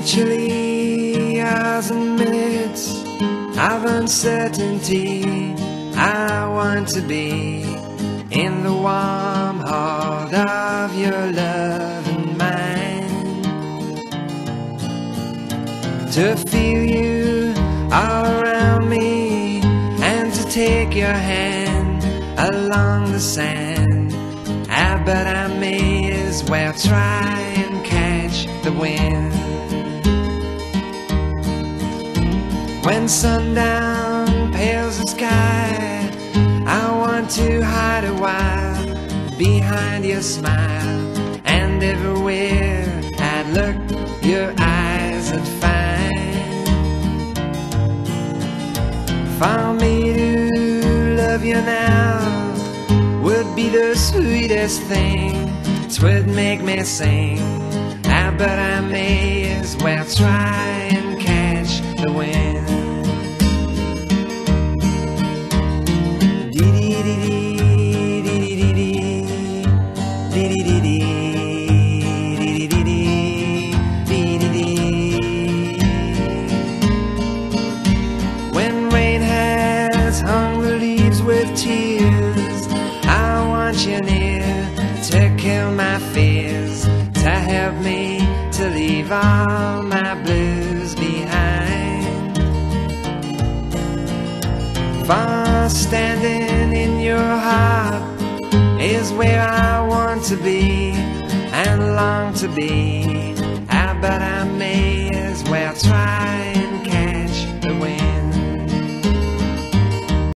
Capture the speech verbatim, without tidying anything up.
chilly hours and minutes of uncertainty, I want to be in the warm heart of your love and mine, to feel you all around me and to take your hand along the sand. Ah, but I may as well try and catch the wind. When sundown pales the sky, I want to hide a while behind your smile, and everywhere I'd look, your eyes I'd find. For me to love you now would be the sweetest thing, 'twould make me sing. Ah, but I may as well try and catch the wind. When rain has hung the leaves with tears, I want you near to kill my fears, to help me to leave all my blues behind. For standing in your heart is where I want to be and long to be. Ah, but I may